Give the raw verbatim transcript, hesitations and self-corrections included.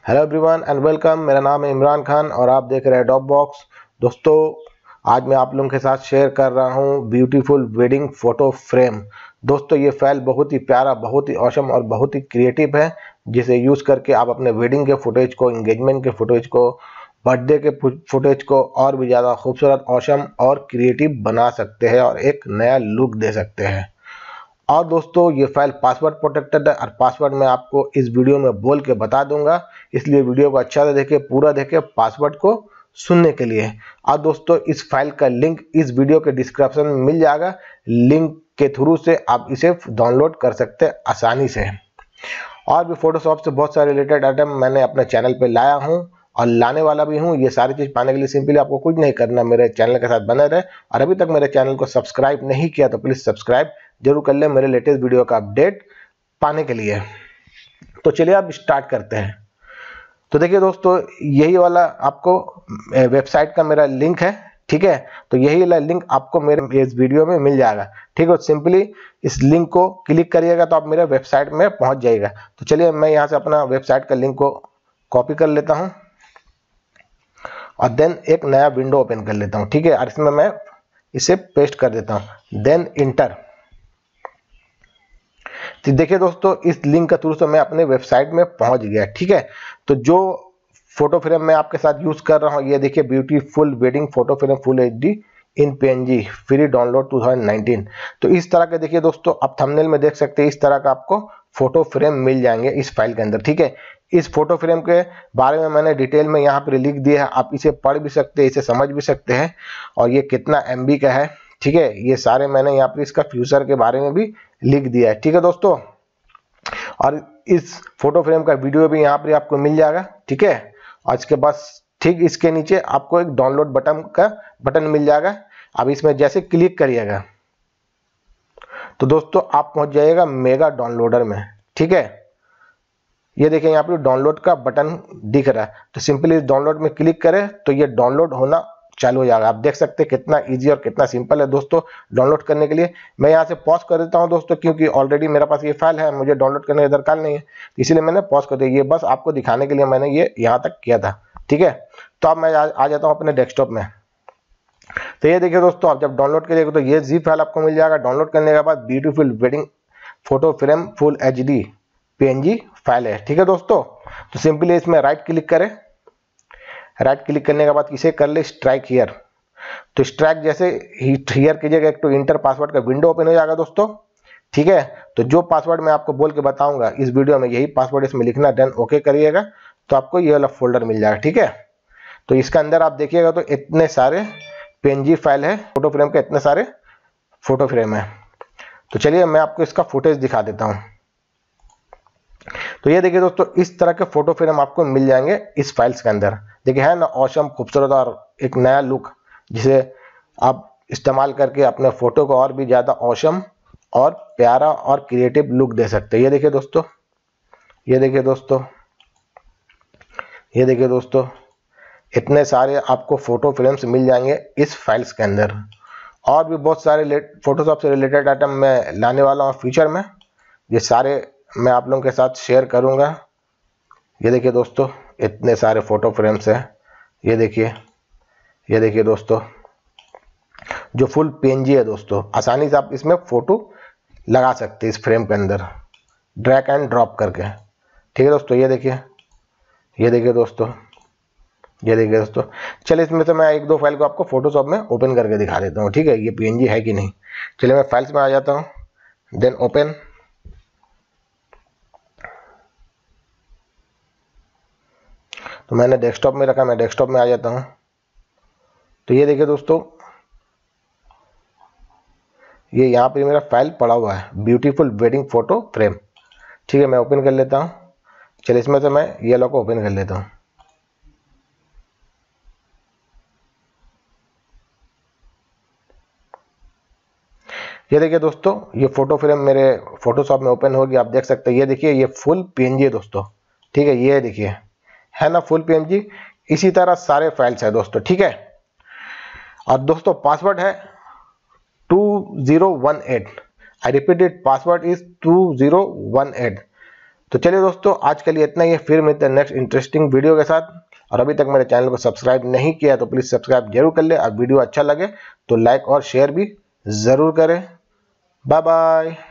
Hello everyone and welcome. मेरा नाम है इमरान खान और आप देख रहे हैं डॉप बॉक्स। दोस्तों, आज मैं आप लोगों के साथ शेयर कर रहा हूं ब्यूटीफुल वेडिंग फोटो फ्रेम। दोस्तों, ये फाइल बहुत ही प्यारा, बहुत ही ऑसम और बहुत ही क्रिएटिव है, जिसे यूज़ करके आप अपने वेडिंग के फुटेज को, इंगेजमेंट के फुटेज को, बर्थडे के फुटेज को और भी ज़्यादा खूबसूरत, ऑसम और क्रिएटिव बना सकते हैं और एक नया लुक दे सकते हैं। और दोस्तों, ये फाइल पासवर्ड प्रोटेक्टेड है और पासवर्ड मैं आपको इस वीडियो में बोल के बता दूंगा, इसलिए वीडियो को अच्छा से देखें, पूरा देखें पासवर्ड को सुनने के लिए। और दोस्तों, इस फाइल का लिंक इस वीडियो के डिस्क्रिप्शन में मिल जाएगा। लिंक के थ्रू से आप इसे डाउनलोड कर सकते हैं आसानी से। और भी फोटोशॉप से बहुत सारे रिलेटेड आइटम मैंने अपने चैनल पे लाया हूँ और लाने वाला भी हूँ। ये सारी चीज पाने के लिए सिंपली आपको कुछ नहीं करना, मेरे चैनल के साथ बने रहे। और अभी तक मेरे चैनल को सब्सक्राइब नहीं किया तो प्लीज सब्सक्राइब जरूर कर ले मेरे लेटेस्ट वीडियो का अपडेट पाने के लिए। तो चलिए अब स्टार्ट करते हैं। तो देखिए दोस्तों, यही वाला आपको वेबसाइट का मेरा लिंक है, ठीक है। तो यही वाला लिंक आपको मेरे इस वीडियो में मिल जाएगा, ठीक है। सिंपली इस लिंक को क्लिक करिएगा तो आप मेरे वेबसाइट में पहुंच जाएगा। तो चलिए मैं यहाँ से अपना वेबसाइट का लिंक को कॉपी कर लेता हूँ और देन एक नया विंडो ओपन कर लेता हूँ, ठीक है। और इसमें मैं इसे पेस्ट कर देता हूँ, देन इंटर। तो देखिए दोस्तों, इस लिंक के थ्रू से मैं अपने वेबसाइट में पहुंच गया, ठीक है। तो जो फोटो फ्रेम मैं आपके साथ यूज कर रहा हूं, ये देखिए beautiful wedding photo frame full HD in PNG free download two thousand nineteen. तो इस तरह के देखिए दोस्तों, आप थंबनेल में देख सकते हैं, इस तरह का आपको फोटो फ्रेम मिल जाएंगे इस फाइल के अंदर, ठीक है। इस फोटो फ्रेम के बारे में मैंने डिटेल में यहाँ पर लिख दिया है, आप इसे पढ़ भी सकते हैं, इसे समझ भी सकते हैं और ये कितना एमबी का है, ठीक है। ये सारे मैंने यहाँ पर इसका फ्यूचर के बारे में भी लिख दिया है, ठीक है दोस्तों। और इस फोटो फ्रेम का वीडियो भी यहाँ पर आपको मिल जाएगा, ठीक है। और इसके बाद ठीक इसके नीचे आपको एक डाउनलोड बटन का बटन मिल जाएगा। अब इसमें जैसे क्लिक करिएगा तो दोस्तों आप पहुंच जाइएगा मेगा डाउनलोडर में, ठीक है। ये देखिए यहाँ पर डाउनलोड का बटन दिख रहा है, तो सिंपली इस डाउनलोड में क्लिक करें तो ये डाउनलोड होना चालू हो जाएगा। आप देख सकते हैं कितना इजी और कितना सिंपल है दोस्तों डाउनलोड करने के लिए। मैं यहाँ से पॉज कर देता हूँ दोस्तों, क्योंकि ऑलरेडी मेरे पास ये फाइल है, मुझे डाउनलोड करने की दरकार नहीं है, इसीलिए मैंने पॉज कर दिया। ये बस आपको दिखाने के लिए मैंने ये यहाँ तक किया था, ठीक है। तो अब मैं आ, आ जाता हूँ अपने डेस्कटॉप में। तो ये देखिए दोस्तों, आप जब डाउनलोड करिएगा तो ये जीप फाइल आपको मिल जाएगा। डाउनलोड करने के बाद beautiful wedding photo frame full H D PNG file है, ठीक है दोस्तों। तो सिंपली इसमें राइट क्लिक करें। राइट क्लिक करने के बाद इसे कर ले स्ट्राइक हियर। तो स्ट्राइक जैसे ही हियर कीजिएगा, एक तो इंटर पासवर्ड का विंडो ओपन हो जाएगा दोस्तों, ठीक है। तो जो पासवर्ड मैं आपको बोल के बताऊंगा इस वीडियो में, यही पासवर्ड इसमें लिखना, देन ओके करिएगा तो आपको ये वाला फोल्डर मिल जाएगा, ठीक है। तो इसके अंदर आप देखिएगा तो इतने सारे पीएनजी फाइल है, फोटो फ्रेम के इतने सारे फोटो फ्रेम है। तो चलिए मैं आपको इसका फुटेज दिखा देता हूँ। तो ये देखिए दोस्तों, इस तरह के फोटो फ्रेम आपको मिल जाएंगे इस फाइल्स के अंदर। देखिए है ना ऑसम, खूबसूरत और एक नया लुक, जिसे आप इस्तेमाल करके अपने फोटो को और भी ज्यादा ऑसम और प्यारा और क्रिएटिव लुक दे सकते हैं। ये देखिए दोस्तों, ये देखिए दोस्तों, ये देखिए दोस्तों, इतने सारे आपको फोटो फ्रेम्स मिल जाएंगे इस फाइल्स के अंदर। और भी बहुत सारे फोटोशॉप से रिलेटेड आइटम मैं लाने वाला हूँ फ्यूचर में, ये सारे मैं आप लोगों के साथ शेयर करूंगा। ये देखिए दोस्तों, इतने सारे फोटो फ्रेम्स हैं। ये देखिए, ये देखिए दोस्तों, जो फुल पीएनजी है दोस्तों, आसानी से आप इसमें फोटो लगा सकते हैं इस फ्रेम के अंदर ड्रैग एंड ड्रॉप करके, ठीक है दोस्तों। ये देखिए, ये देखिए दोस्तों, ये देखिए दोस्तों। चलिए इसमें से मैं एक दो फाइल को आपको फोटोशॉप में ओपन करके दिखा देता हूँ, ठीक है, ये पीएनजी है कि नहीं। चलिए मैं फाइल्स में आ जाता हूँ, देन ओपन। तो मैंने डेस्कटॉप में रखा, मैं डेस्कटॉप में आ जाता हूँ। तो ये देखिए दोस्तों, ये यहाँ पे मेरा फाइल पड़ा हुआ है ब्यूटीफुल वेडिंग फोटो फ्रेम, ठीक है। मैं ओपन कर लेता हूँ। चलिए इसमें से मैं ये वाला को ओपन कर लेता हूँ। ये देखिए दोस्तों, ये फोटो फ्रेम मेरे फोटोशॉप में ओपन होगी, आप देख सकते हैं। ये देखिए, ये फुल पीएनजी है दोस्तों, ठीक है। ये देखिए है ना फुल पीएनजी। इसी तरह सारे फाइल्स है दोस्तों, ठीक है। और दोस्तों पासवर्ड है two zero one eight. I repeat it, password is two zero one eight. तो चलिए दोस्तों, आज के लिए इतना ही है, फिर मिलते हैं नेक्स्ट इंटरेस्टिंग वीडियो के साथ। और अभी तक मेरे चैनल को सब्सक्राइब नहीं किया तो प्लीज सब्सक्राइब जरूर कर ले, और वीडियो अच्छा लगे तो लाइक और शेयर भी जरूर करें। Bye bye.